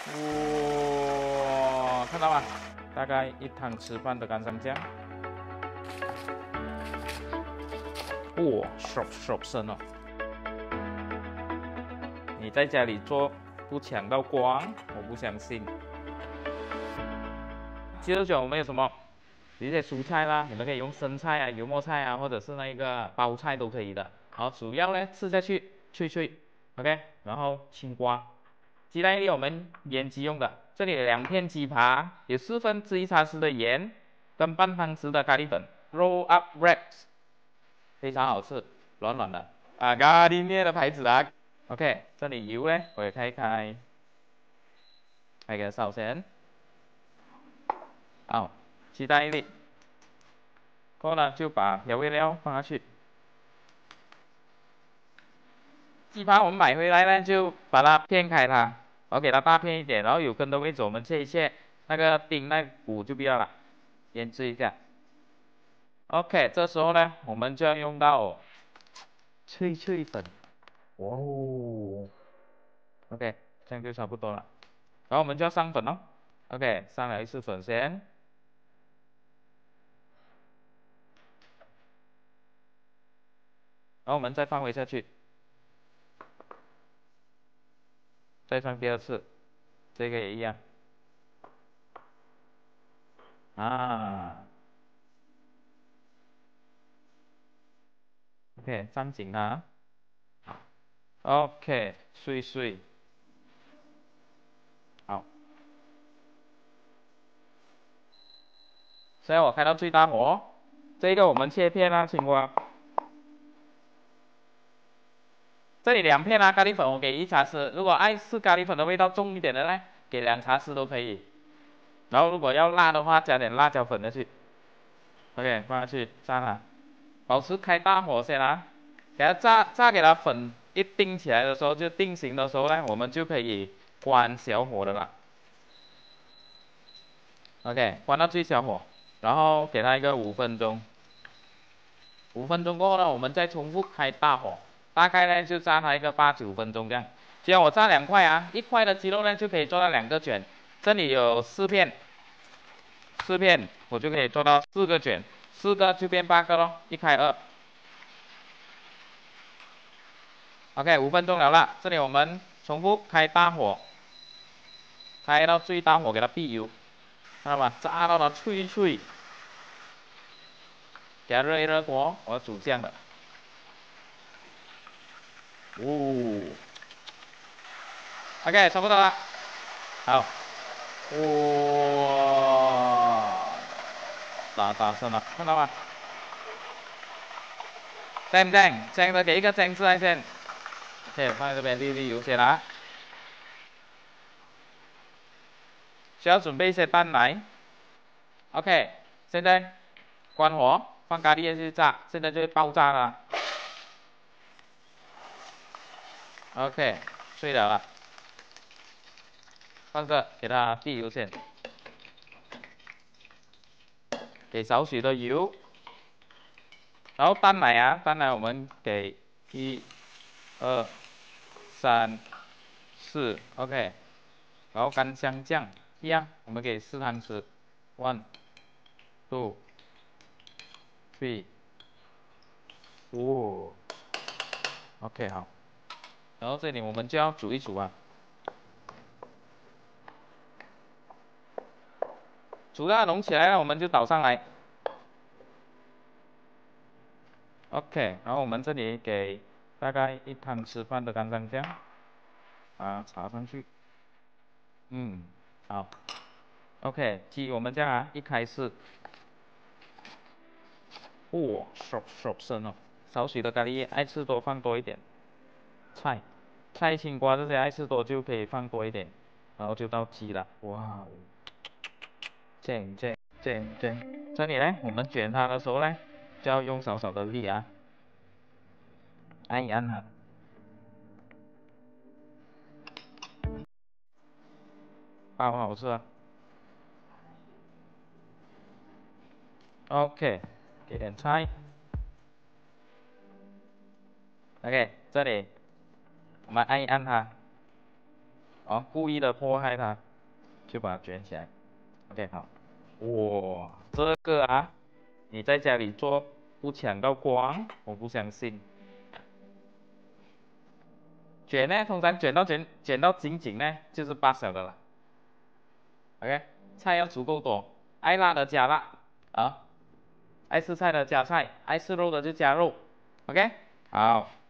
哇，看到吗？大概一汤匙半的干香酱。哇，shop 声哦！你在家里做不抢到光，我不相信。鸡肉卷我们有什么？有一些蔬菜啦，你们可以用生菜啊、油墨菜啊，或者是那个包菜都可以的。好，主要呢吃下去脆脆 ，OK。然后青瓜，鸡蛋液我们腌鸡用的。这里有2片鸡扒，有1/4茶匙的盐，跟半汤匙的咖喱粉，roll up wraps， 非常好吃，软软的啊，Gardenia 的牌子啊。OK， 这里油呢，我也开开个烧先。好，鸡蛋一粒，过后呢就把调味料放下去。鸡扒我们买回来呢，就把它片开它，我给它大片一点，然后有根的位置我们切一切，那个丁那骨就不要了，腌制一下。OK， 这时候呢，我们就要用到脆粉。哦 ，OK， 这样就差不多了。然后我们就要上粉哦。OK， 上了一次粉先，然后我们再放回下去，再上第2次，这个也一样。啊 ，OK， 上紧它。OK， 碎。好，现在我开到最大火，这个我们切片啊，青瓜。这里2片啊，咖喱粉我给1茶匙，如果爱吃咖喱粉的味道重一点的呢，给2茶匙都可以。然后如果要辣的话，加点辣椒粉下去。OK， 放下去炸它，保持开大火先啊，给它炸给它粉一定起来的时候，就定型的时候呢，我们就可以关小火的了。OK， 关到最小火，然后给它一个5分钟。5分钟过后呢，我们再重复开大火，大概呢就炸它一个8、9分钟这样。既然我炸2块啊，1块的鸡肉呢就可以做到2个卷，这里有4片我就可以做到4个卷，4个就变8个咯，1开2。OK， 5分钟了，这里我们重复开大火，开到最大火给它闭油，看到吗？炸到它脆，给它热一热锅，我要煮酱了。哦 ，OK， 差不多了，好，哇，打声了，看到吗？正的给一个正字来先。OK， 放在这边沥油先啊。需要准备一些蛋奶。OK， 现在关火，放咖喱液去炸，现在就会爆炸了。OK， 碎了，放这给它滴油先，给少许的油，然后蛋奶啊，蛋奶我们给1、2、3、4 ，OK， 然后干香酱一样，我们给4汤匙，1、2、3，哦 ，OK 好，然后这里我们就要煮一煮啊。煮到浓起来了，我们就倒上来。OK， 然后我们这里给大概1汤匙半的干香酱，啊，撒上去。好。OK， 鸡我们这样啊，一开始，哇，shop 声哦，少许的咖喱液，爱吃多放多一点。菜、青瓜这些爱吃多就可以放多一点，然后就到鸡了，哇，正，这里呢，我们卷它的时候呢，就要用少少的力啊，按一按它。包好吃啊。OK， 给点菜。OK， 这里我们按一按它。 哦，故意的迫害它，就把它卷起来。OK， 好。哇，这个啊，你在家里做不抢到光，我不相信。卷呢，通常卷到紧紧呢，就是罢小的了。OK， 菜要足够多，爱辣的加辣啊，爱吃菜的加菜，爱吃肉的就加肉。OK，好。